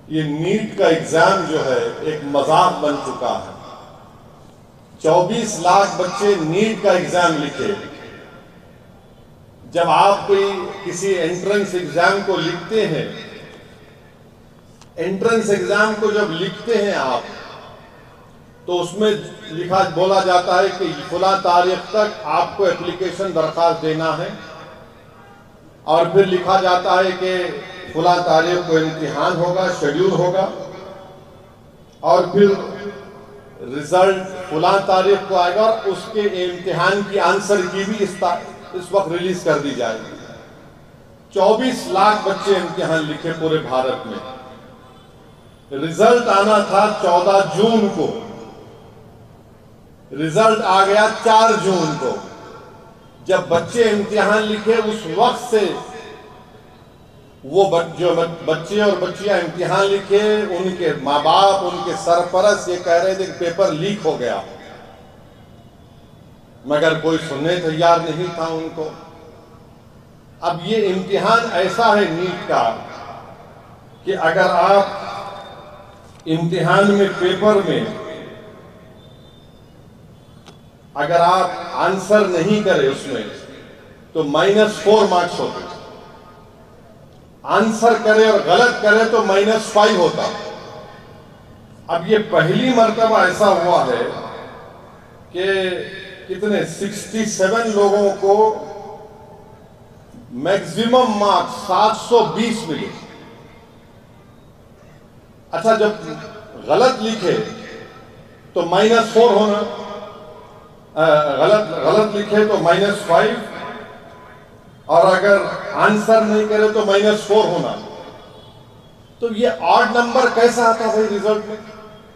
ये नीट का एग्जाम जो है एक मजाक बन चुका है। 24 लाख बच्चे नीट का एग्जाम लिखे। जब आप कोई किसी एंट्रेंस एग्जाम को लिखते हैं, एंट्रेंस एग्जाम को जब लिखते हैं आप, तो उसमें बोला जाता है कि फला तारीख तक आपको एप्लीकेशन दरखास्त देना है, और फिर लिखा जाता है कि फला तारीख को इम्तिहान होगा, शेड्यूल होगा, और फिर रिजल्ट फला तारीख को आएगा और उसके इम्तिहान की आंसर की भी इस वक्त रिलीज कर दी जाएगी। 24 लाख बच्चे इम्तिहान लिखे पूरे भारत में। रिजल्ट आना था 14 जून को, रिजल्ट आ गया 4 जून को। जब बच्चे इम्तिहान लिखे उस वक्त से वो जो बच्चे और बच्चियां इम्तिहान लिखे, उनके माँ बाप, उनके सरपरस्त ये कह रहे थे कि पेपर लीक हो गया, मगर कोई सुनने तैयार नहीं था उनको। अब ये इम्तिहान ऐसा है नीट का कि अगर आप इम्तिहान में, पेपर में अगर आप आंसर नहीं करें उसमें, तो -4 मार्क्स होते। आंसर करे और गलत करे तो -5 होता। अब ये पहली मर्तबा ऐसा हुआ है कि कितने 67 लोगों को मैक्सिमम मार्क्स 720 मिले। अच्छा, जब गलत लिखे तो -4 होना, गलत लिखे तो -5, और अगर आंसर नहीं करे तो -4 होना। तो ये ऑड नंबर कैसा आता भाई रिजल्ट में?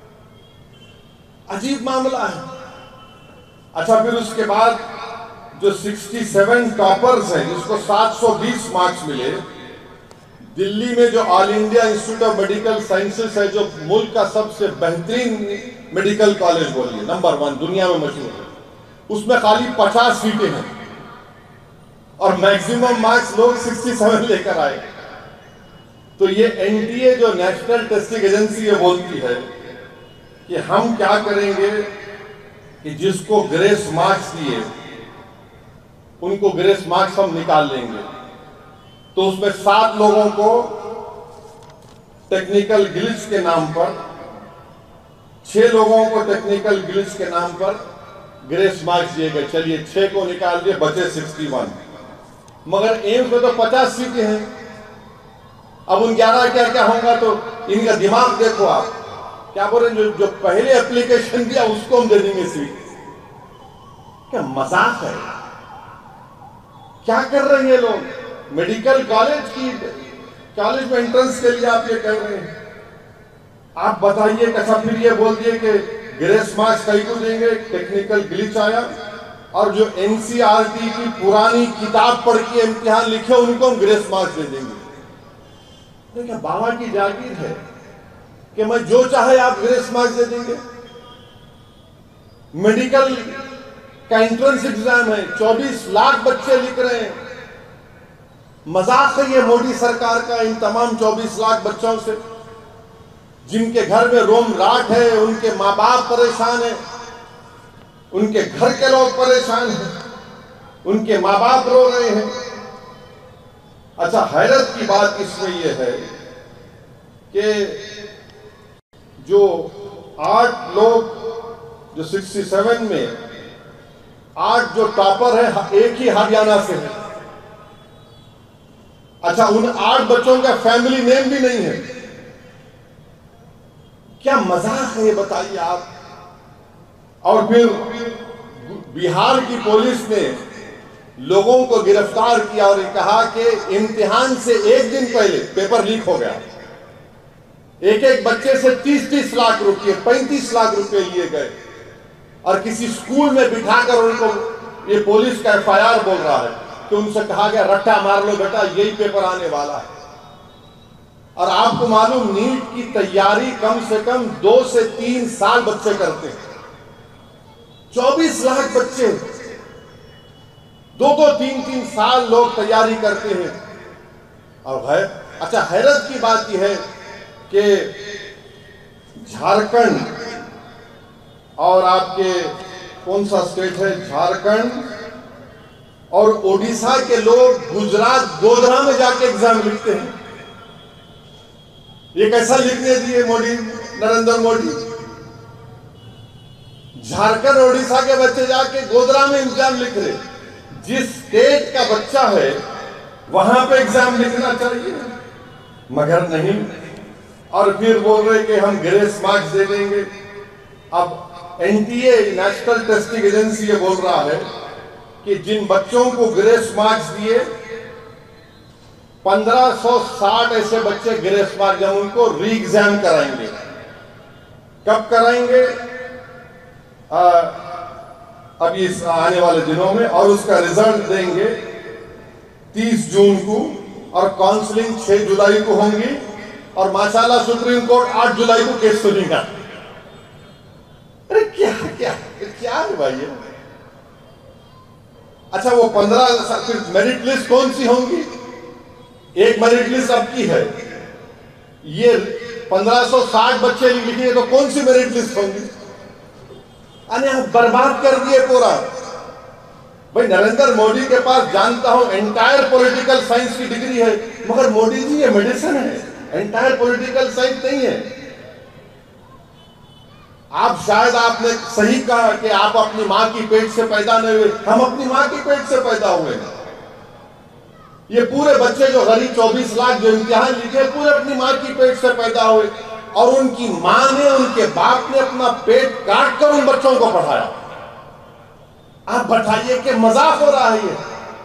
अजीब मामला है। अच्छा, फिर उसके बाद जो 67 टॉपर्स हैं, जिसको 720 मार्क्स मिले, दिल्ली में जो All India Institute of Medical Sciences है, जो मुल्क का सबसे बेहतरीन मेडिकल कॉलेज बोलिए, नंबर 1 दुनिया में मशहूर है, उसमें खाली 50 सीटें हैं और मैक्सिमम मार्क्स लोग 67 लेकर आए। तो ये एनटीए जो नेशनल टेस्टिंग एजेंसी ये बोलती है कि हम क्या करेंगे कि जिसको ग्रेस मार्क्स दिए उनको ग्रेस मार्क्स हम निकाल लेंगे। तो उसमें 7 लोगों को टेक्निकल ग्लिच के नाम पर, 6 लोगों को टेक्निकल ग्लिच के नाम पर ग्रेस मार्क्स दिए गए। चलिए 6 को निकाल दिए, बचे 61। मगर एम्स में तो 50 सीटें हैं। अब उन 11 क्या क्या होगा? तो इनका दिमाग देखो आप, क्या बोल रहे हैं, जो पहले एप्लीकेशन दिया उसको हम दे देंगे सीट। क्या मजाक है? क्या कर रहे हैं ये लोग? मेडिकल कॉलेज में एंट्रेंस के लिए आप ये कह रहे हैं? आप बताइए। अच्छा, फिर ये बोल दिए कि ग्रेस मार्क्स कई को देंगे, टेक्निकल ग्लिच आया, और जो एनसीईआरटी की पुरानी किताब पढ़ के इम्तिहान लिखे उनको हम ग्रेस मार्क्स दे देंगे। तो क्या बाबा की जागीर है कि मैं जो चाहे आप ग्रेस मार्क्स दे देंगे? मेडिकल का एंट्रेंस एग्जाम है, 24 लाख बच्चे लिख रहे हैं। मजाक है ये मोदी सरकार का इन तमाम 24 लाख बच्चों से, जिनके घर में रोम राट है, उनके माँ बाप परेशान है, उनके घर के लोग परेशान हैं, उनके माँ बाप रो रहे हैं। अच्छा, हैरत की बात इसमें यह है कि जो 8 लोग, जो 67 में 8 जो टॉपर है, एक ही हरियाणा से है। अच्छा, उन 8 बच्चों का फैमिली नेम भी नहीं है। क्या मजाक है ये, बताइए आप। और फिर बिहार की पुलिस ने लोगों को गिरफ्तार किया और कहा कि इम्तिहान से एक दिन पहले पेपर लीक हो गया। एक बच्चे से 30-30 लाख रुपए, 35 लाख रुपए लिए गए, और किसी स्कूल में बिठाकर उनको, ये पुलिस का FIR बोल रहा है कि उनसे कहा गया रट्टा मार लो बेटा, यही पेपर आने वाला है। और आपको मालूम, नीट की तैयारी कम से कम 2 से 3 साल बच्चे करते हैं। 24 लाख बच्चे 2-2, 3-3 साल लोग तैयारी करते हैं। और अच्छा, हैरत की बात यह है कि झारखंड और आपके कौन सा स्टेट है, झारखंड और ओडिशा के लोग गुजरात गोधरा में जाके एग्जाम लिखते हैं। ये कैसा लिखने दिए मोदी, नरेंद्र मोदी? झारखंड ओडिशा के बच्चे जाके गोधरा में एग्जाम लिख रहे। जिस स्टेट का बच्चा है वहां पे एग्जाम लिखना चाहिए, मगर नहीं। और फिर बोल रहे कि हम ग्रेस मार्क्स दे देंगे। अब एनटीए, नेशनल टेस्टिंग एजेंसी, ये बोल रहा है कि जिन बच्चों को ग्रेस मार्क्स दिए 1560 ऐसे बच्चे ग्रेस मार्क्स, जब उनको री एग्जाम कराएंगे। कब कराएंगे? अभी इस आने वाले दिनों में, और उसका रिजल्ट देंगे 30 जून को, और काउंसलिंग 6 जुलाई को होंगी, और माशाल्लाह सुप्रीम कोर्ट 8 जुलाई को केस सुनेगा। अरे क्या क्या क्या है भाई? अच्छा, वो 15 फिर मेरिट लिस्ट कौन सी होंगी? एक मेरिट लिस्ट अब की है, ये 1560 बच्चे लिखेंगे तो कौन सी मेरिट लिस्ट होंगी? अरे आप बर्बाद कर दिए पूरा। भाई नरेंद्र मोदी के पास जानता हूं एंटायर पॉलिटिकल साइंस की डिग्री है, मगर मोदी जी ये मेडिसिन है, एंटायर पॉलिटिकल साइंस नहीं है। आप शायद आपने सही कहा कि आप अपनी मां की पेट से पैदा नहीं हुए, हम अपनी मां की पेट से पैदा हुए। ये पूरे बच्चे जो गरीब 24 लाख जो इम्तिहान लिखे पूरे अपनी मां की पेट से पैदा हुए, और उनकी मां ने, उनके बाप ने अपना पेट काट कर उन बच्चों को पढ़ाया। आप बताइए कि मजाक हो रहा है ये?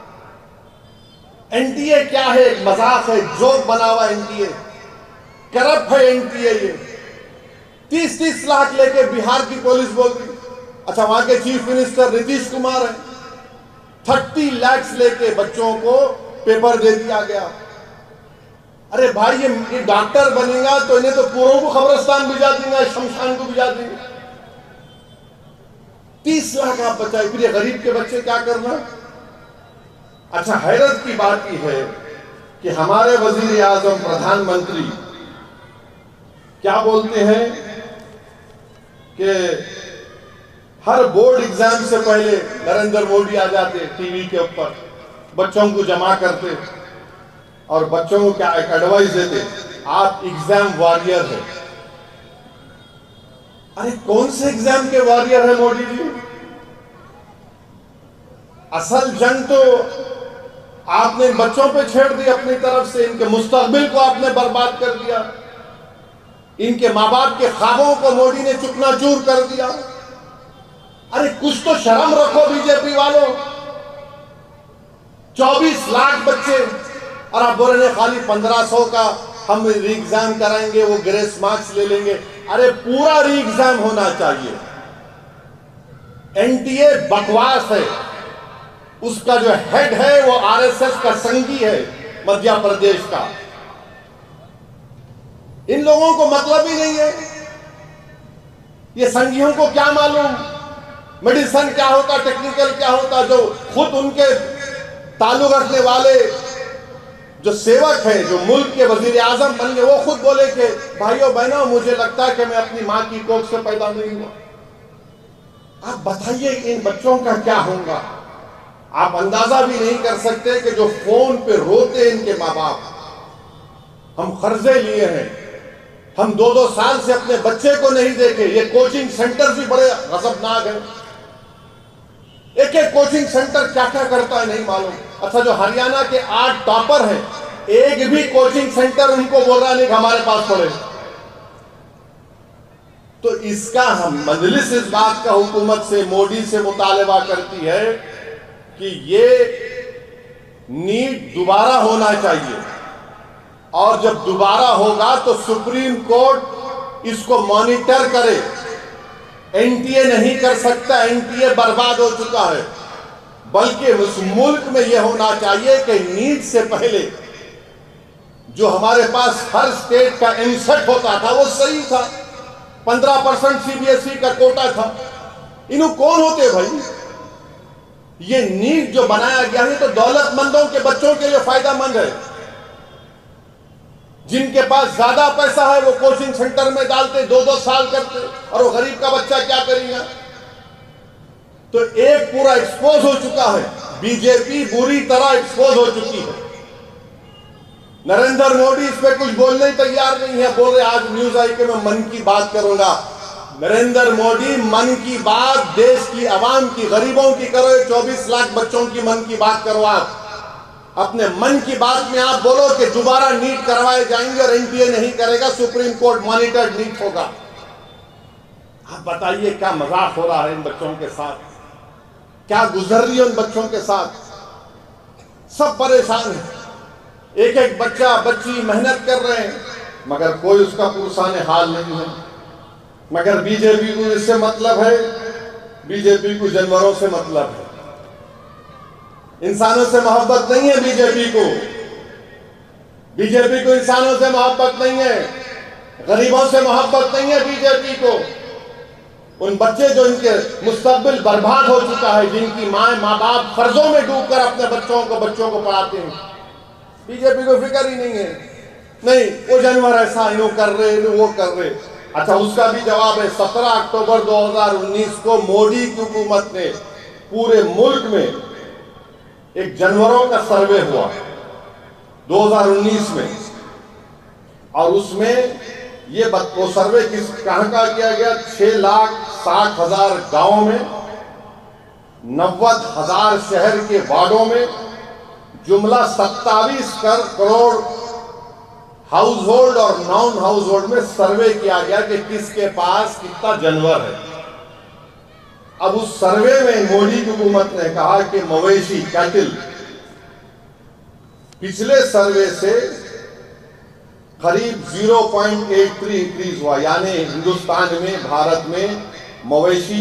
एनटीए क्या है? एक मजाक है, जोक बना हुआ एनटीए, करप्ट है एनटीए। ये 30-30 लाख लेके बिहार की पुलिस बोल रही। अच्छा, वहां के चीफ मिनिस्टर नीतीश कुमार है, 30 लाख लेके बच्चों को पेपर दे दिया गया। अरे भाई, ये डॉक्टर बनेगा तो इन्हें तो पूरों को कब्रिस्तान भिजा देंगे, शमशान को भिजा देंगे। 30 लाख आप बचाए, फिर ये गरीब के बच्चे क्या करना? अच्छा, हैरत की बात यह है कि हमारे वजीर आजम, प्रधानमंत्री क्या बोलते हैं कि हर बोर्ड एग्जाम से पहले नरेंद्र मोदी आ जाते टीवी के ऊपर, बच्चों को जमा करते और बच्चों को क्या एक एडवाइस देते, आप एग्जाम वॉरियर है। अरे कौन से एग्जाम के वॉरियर है मोदी जी? असल जंग तो आपने बच्चों पे छेड़ दी अपनी तरफ से, इनके मुस्तकबिल को आपने बर्बाद कर दिया, इनके माँ बाप के ख्वाबों को मोदी ने चुकनाचूर कर दिया। अरे कुछ तो शर्म रखो बीजेपी वालों। 24 लाख बच्चे, और आप बोल रहे खाली 1500 का हम री एग्जाम कराएंगे, वो ग्रेस मार्क्स ले लेंगे। अरे पूरा री एग्जाम होना चाहिए। एनटीए बकवास है, उसका जो हेड है वो आरएसएस का संगी है मध्य प्रदेश का। इन लोगों को मतलब ही नहीं है। ये संगियों को क्या मालूम मेडिसिन क्या होता, टेक्निकल क्या होता? जो खुद उनके ताल्लुक रखने वाले जो सेवक है, जो मुल्क के वजीर आजम बन गए, वो खुद बोले कि भाइयों बहनों, मुझे लगता है कि मैं अपनी मां की कोख से पैदा नहीं हुआ। आप बताइए इन बच्चों का क्या होगा? आप अंदाजा भी नहीं कर सकते कि जो फोन पे रोते इनके माँ बाप, हम कर्जे लिए हैं, हम 2-2 साल से अपने बच्चे को नहीं देखे। ये कोचिंग सेंटर भी बड़े गजबनाक है। एक एक कोचिंग सेंटर क्या क्या करता है नहीं मालूम। अच्छा, जो हरियाणा के 8 टॉपर हैं, एक भी कोचिंग सेंटर उनको बोल रहा नहीं कि हमारे पास पढ़े। तो इसका हम मजलिस इस बात का हुकूमत से, मोदी से मुतालबा करती है कि ये नीट दोबारा होना चाहिए, और जब दोबारा होगा तो सुप्रीम कोर्ट इसको मॉनिटर करे। एनटीए नहीं कर सकता, एनटीए बर्बाद हो चुका है। बल्कि उस मुल्क में यह होना चाहिए कि नीट से पहले जो हमारे पास हर स्टेट का एमसेट होता था वो सही था, 15% सीबीएसई का कोटा था। इन्हों कौन होते भाई? ये नीट जो बनाया गया है तो दौलतमंदों के बच्चों के लिए फायदेमंद है। जिनके पास ज्यादा पैसा है वो कोचिंग सेंटर में डालते, 2-2 साल करते, और वो गरीब का बच्चा क्या करेगा? तो एक पूरा एक्सपोज हो चुका है, बीजेपी बुरी तरह एक्सपोज हो चुकी है। नरेंद्र मोदी इस पे कुछ बोलने तैयार नहीं है, बोल रहे आज न्यूज आई कि मैं मन की बात करूंगा। नरेंद्र मोदी मन की बात देश की आवाम की, गरीबों की करो, 24 लाख बच्चों की मन की बात करो। आप अपने मन की बात में आप बोलो कि दोबारा नीट करवाए जाएंगे और एनटीए नहीं करेगा, सुप्रीम कोर्ट मॉनिटर्ड नीट होगा। आप बताइए क्या मजाक हो रहा है इन बच्चों के साथ, क्या गुजर रही है उन बच्चों के साथ? सब परेशान है, एक एक बच्चा बच्ची मेहनत कर रहे हैं, मगर कोई उसका पुरसाने हाल नहीं है। मगर बीजेपी को इससे मतलब है, बीजेपी को जानवरों से मतलब है, इंसानों से मोहब्बत नहीं है बीजेपी को। बीजेपी को इंसानों से मोहब्बत नहीं है, गरीबों से मोहब्बत नहीं है बीजेपी को। उन बच्चे जो इनके मुस्तकबिल बर्बाद हो चुका है, जिनकी माँ बाप कर्जों में डूबकर अपने बच्चों को पढ़ाते हैं, बीजेपी को फिक्र ही नहीं है। नहीं, वो जानवर ऐसा यूं कर रहे, वो कर रहे। अच्छा, उसका भी जवाब है। 17 अक्टूबर 2019 को मोदी की हुकूमत ने पूरे मुल्क में एक जानवरों का सर्वे हुआ 2019 में, और उसमें ये वो सर्वे कहां का किया गया? 6,60,000 गांवों में, 90,000 शहर के वार्डों में, जुमला 27 करोड़ हाउस होल्ड और नॉन हाउस होल्ड में सर्वे किया गया कि किसके पास कितना जानवर है। अब उस सर्वे में मोदी की हुकूमत ने कहा कि मवेशी कैटिल पिछले सर्वे से करीब 0.83 इंक्रीज हुआ, यानी हिंदुस्तान में, भारत में मवेशी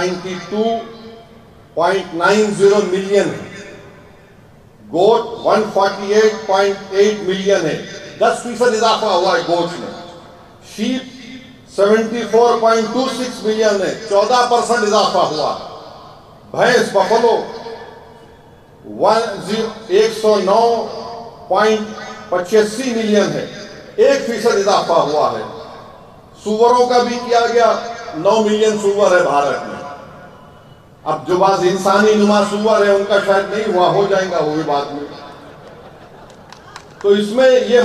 192.90 मिलियन है, गोट 148.8 मिलियन है, 10% इजाफा हुआ है गोट में। शीप 74.26 मिलियन है, 14% इजाफा हुआ। भैंस बफलो 109.85 मिलियन है, 1% इजाफा हुआ है। सुअरों का भी किया गया, 9 मिलियन सुअर है भारत में। अब जो बात इंसानी नुमा सुअर है उनका शायद नहीं हुआ, हो जाएगा वो भी बाद में। तो इसमें ये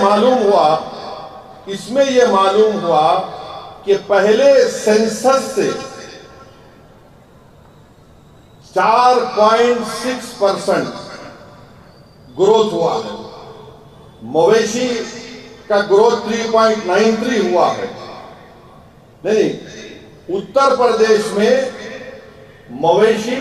मालूम हुआ कि पहले सेंसस से 4.6% ग्रोथ हुआ है, मवेशी का ग्रोथ 3.93 हुआ है। नहीं, उत्तर प्रदेश में मवेशी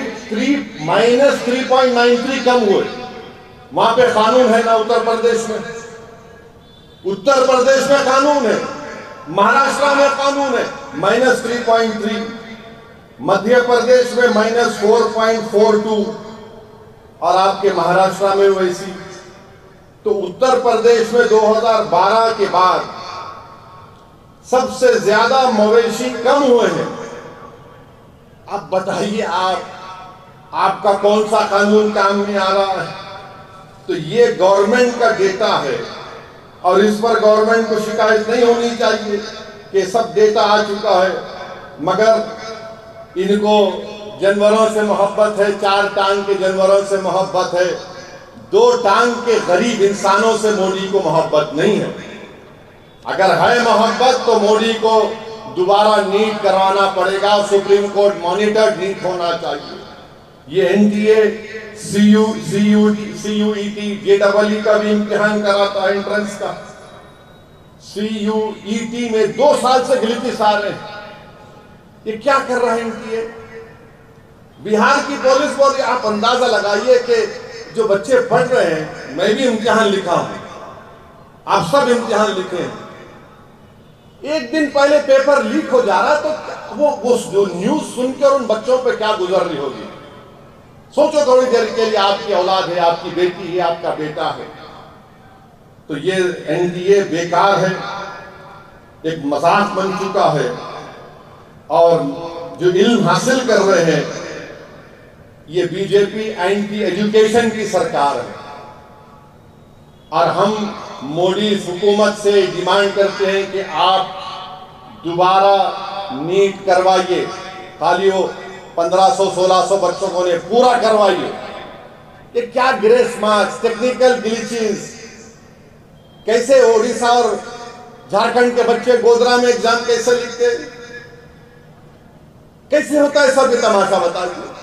-3.93 कम हुए। वहां पे कानून है ना उत्तर प्रदेश में? उत्तर प्रदेश में कानून है, महाराष्ट्र में कानून है, -3.3, मध्य प्रदेश में -4.42, और आपके महाराष्ट्र में वैसी। तो उत्तर प्रदेश में 2012 के बाद सबसे ज्यादा मवेशी कम हुए हैं। अब बताइए आपका कौन सा कानून काम में आ रहा है? तो ये गवर्नमेंट का डेटा है, और इस पर गवर्नमेंट को शिकायत नहीं होनी चाहिए कि सब डेटा आ चुका है, मगर इनको जानवरों से मोहब्बत है, 4 टांग के जानवरों से मोहब्बत है, 2 टांग के गरीब इंसानों से मोदी को मोहब्बत नहीं है। अगर है मोहब्बत तो मोदी को दोबारा नीट करवाना पड़ेगा, सुप्रीम कोर्ट मॉनिटर्ड नीट होना चाहिए। ये एनटीए, सीयूईटी, जेईई का भी इम्तिहान कराता है, एंट्रेंस का। सीयूईटी में 2 साल से गलती आ रहे हैं। ये क्या कर रहा है एनटीए? बिहार की पुलिस बोल रही, आप अंदाजा लगाइए कि जो बच्चे पढ़ रहे हैं, मैं भी इम्तिहान लिखा हूं, आप सब इम्तिहान लिखे हैं, एक दिन पहले पेपर लीक हो जा रहा है, तो वो जो न्यूज सुनकर उन बच्चों पे क्या गुजर रही होगी? सोचो थोड़ी देर के लिए, आपकी औलाद है, आपकी बेटी है, आपका बेटा है। तो ये एनडीए बेकार है, एक मजाक बन चुका है, और जो इल्म हासिल कर रहे हैं, ये बीजेपी एंटी एजुकेशन की सरकार है। और हम मोदी हुकूमत से डिमांड करते हैं कि आप दोबारा नीट करवाइए, खाली वो 1500-1600 बच्चों को ने पूरा करवाइए। ये क्या ग्रेस मार्क्स, टेक्निकल ग्लिचेस, कैसे ओडिशा और झारखंड के बच्चे गोधरा में एग्जाम कैसे लिखते, कैसे होता है सब ये तमाशा बताइए।